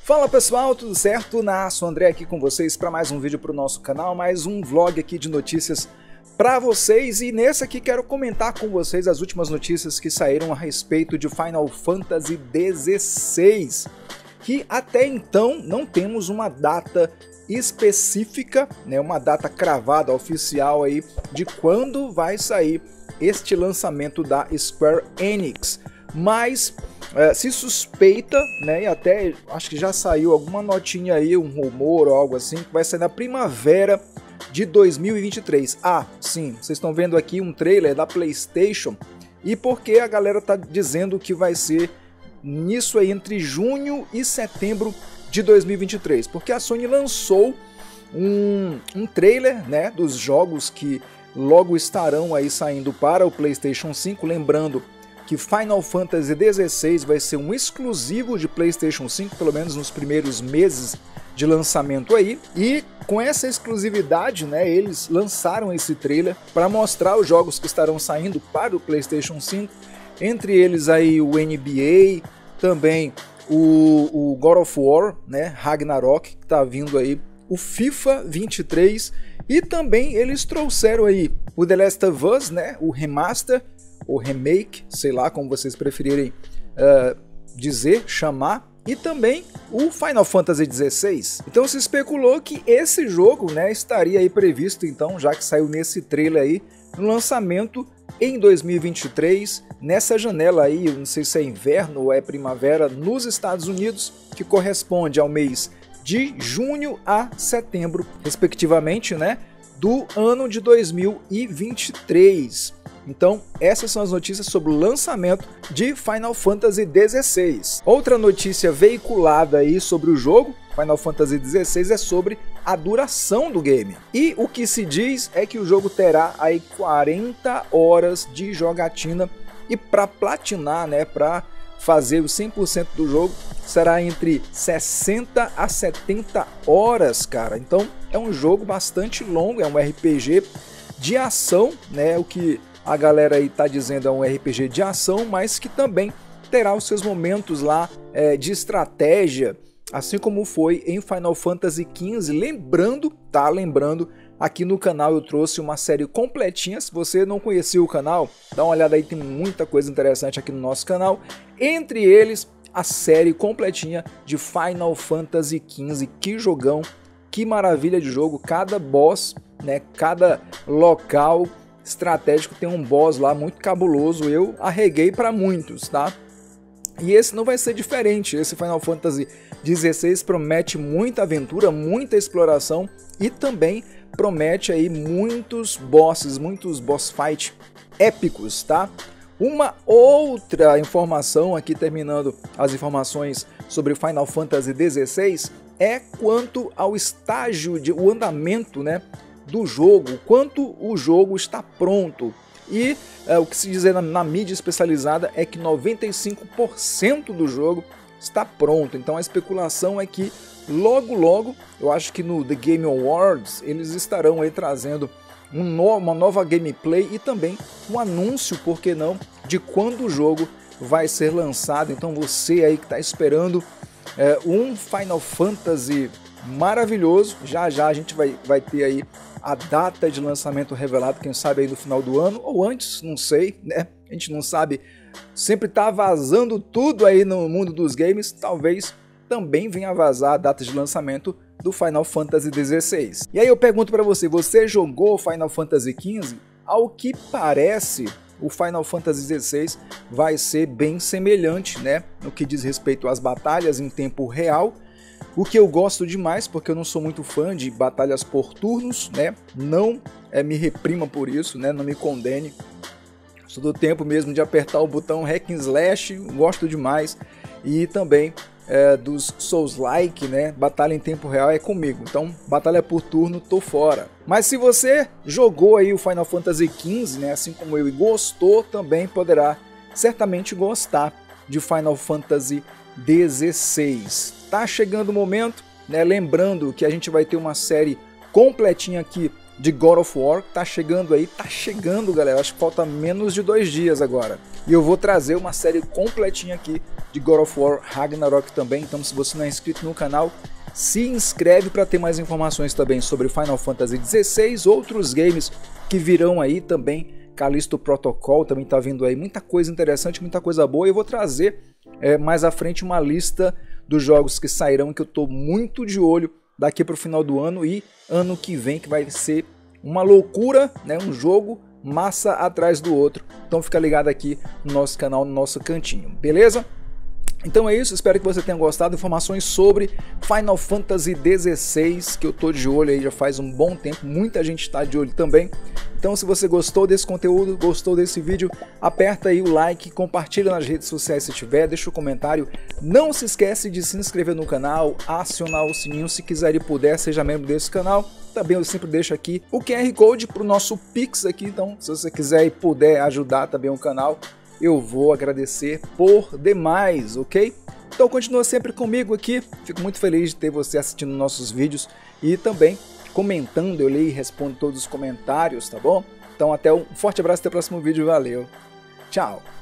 Fala pessoal, tudo certo? Sou André aqui com vocês para mais um vídeo para o nosso canal, mais um vlog aqui de notícias para vocês, e nesse aqui quero comentar com vocês as últimas notícias que saíram a respeito de Final Fantasy XVI, que até então não temos uma data específica, né, uma data cravada oficial aí de quando vai sair este lançamento da Square Enix, mas se suspeita, né, e até acho que já saiu alguma notinha aí, um rumor ou algo assim, que vai sair na primavera de 2023. Ah, sim, vocês estão vendo aqui um trailer da PlayStation, e porque a galera tá dizendo que vai ser nisso aí entre junho e setembro de 2023, porque a Sony lançou um trailer, né, dos jogos que logo estarão aí saindo para o PlayStation 5, lembrando que Final Fantasy XVI vai ser um exclusivo de PlayStation 5, pelo menos nos primeiros meses de lançamento aí, e com essa exclusividade, né, eles lançaram esse trailer para mostrar os jogos que estarão saindo para o PlayStation 5, entre eles aí o NBA, também o God of War, né, Ragnarok, que está vindo aí, o FIFA 23, e também eles trouxeram aí o The Last of Us, né, o remaster, ou remake, sei lá como vocês preferirem chamar, e também o Final Fantasy XVI. Então se especulou que esse jogo, né, estaria aí previsto, então, já que saiu nesse trailer aí, no lançamento em 2023, nessa janela aí, não sei se é inverno ou é primavera, nos Estados Unidos, que corresponde ao mês de junho a setembro, respectivamente, né, do ano de 2023. Então, essas são as notícias sobre o lançamento de Final Fantasy XVI. Outra notícia veiculada aí sobre o jogo, Final Fantasy XVI, é sobre a duração do game. E o que se diz é que o jogo terá aí 40 horas de jogatina, e para platinar, né, para fazer o 100% do jogo, será entre 60 a 70 horas, cara. Então, é um jogo bastante longo, é um RPG de ação, né, o que a galera aí tá dizendo é um RPG de ação, mas que também terá os seus momentos lá de estratégia, assim como foi em Final Fantasy XV. Lembrando, aqui no canal eu trouxe uma série completinha. Se você não conhecia o canal, dá uma olhada aí, tem muita coisa interessante aqui no nosso canal. Entre eles, a série completinha de Final Fantasy XV. Que jogão, que maravilha de jogo, cada boss, né, cada local estratégico tem um boss lá muito cabuloso, eu arreguei para muitos, tá? E esse não vai ser diferente. Esse Final Fantasy XVI promete muita aventura, muita exploração, e também promete aí muitos bosses, muitos boss fight épicos, tá? Uma outra informação aqui, terminando as informações sobre Final Fantasy XVI, é quanto ao estágio o andamento, né, do jogo, quanto o jogo está pronto. E o que se diz na mídia especializada é que 95% do jogo está pronto. Então a especulação é que logo, eu acho que no The Game Awards eles estarão aí trazendo uma nova gameplay e também um anúncio, por que não, de quando o jogo vai ser lançado. Então você aí que está esperando um Final Fantasy maravilhoso, já a gente vai ter aí a data de lançamento revelada, quem sabe aí no final do ano, ou antes, não sei, né? A gente não sabe, sempre tá vazando tudo aí no mundo dos games, talvez também venha vazar a data de lançamento do Final Fantasy XVI. E aí eu pergunto para você, você jogou Final Fantasy XV? Ao que parece, o Final Fantasy XVI vai ser bem semelhante, né, no que diz respeito às batalhas em tempo real, o que eu gosto demais, porque eu não sou muito fã de batalhas por turnos, né? Não me reprima por isso, né? Não me condene. Sou do tempo mesmo de apertar o botão hack and slash, gosto demais. E também dos Souls-like, né? Batalha em tempo real é comigo. Então, batalha por turno, tô fora. Mas se você jogou aí o Final Fantasy XV, né? Assim como eu, e gostou, também poderá certamente gostar de Final Fantasy XVI. Tá chegando o momento, né? Lembrando que a gente vai ter uma série completinha aqui de God of War, tá chegando aí, galera, acho que falta menos de 2 dias agora. E eu vou trazer uma série completinha aqui de God of War Ragnarok também, então se você não é inscrito no canal, se inscreve para ter mais informações também sobre Final Fantasy XVI, outros games que virão aí também, Callisto Protocol também tá vindo aí, muita coisa interessante, muita coisa boa, e eu vou trazer mais à frente uma lista dos jogos que sairão, que eu tô muito de olho daqui para o final do ano e ano que vem, que vai ser uma loucura, né? Um jogo massa atrás do outro. Então fica ligado aqui no nosso canal, no nosso cantinho, beleza? Então é isso, espero que você tenha gostado. Informações sobre Final Fantasy XVI, que eu tô de olho aí já faz um bom tempo, muita gente está de olho também. Então se você gostou desse conteúdo, gostou desse vídeo, aperta aí o like, compartilha nas redes sociais se tiver, deixa o comentário. Não se esquece de se inscrever no canal, acionar o sininho, se quiser e puder, seja membro desse canal. Também eu sempre deixo aqui o QR Code para o nosso Pix aqui, então se você quiser e puder ajudar também o canal, eu vou agradecer por demais, ok? Então continua sempre comigo aqui, fico muito feliz de ter você assistindo nossos vídeos e também comentando, eu leio e respondo todos os comentários, tá bom? Então até um forte abraço, até o próximo vídeo, valeu, tchau!